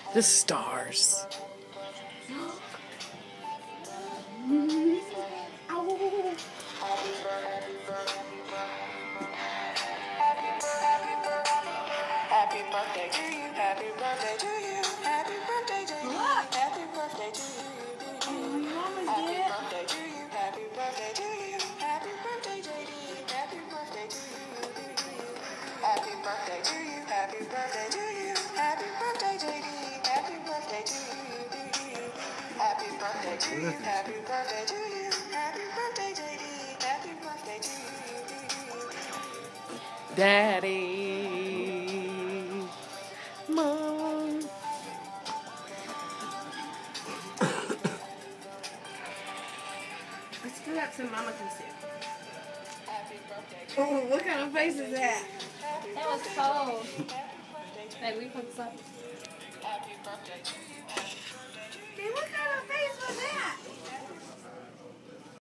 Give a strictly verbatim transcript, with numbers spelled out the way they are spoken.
The stars. Happy birthday to you, happy birthday to you, happy birthday to you, happy birthday to you, happy birthday to you, happy birthday to you, happy birthday J D, happy birthday to you, happy birthday to you, happy birthday to you, happy birthday J D, happy birthday to you, happy birthday to you, happy birthday to you, happy birthday J D, happy birthday to you, Daddy. Mom. Let's put up so Mama can see. Oh, what kind of face is that? That was cold. Hey, we put this up. happy birthday to you.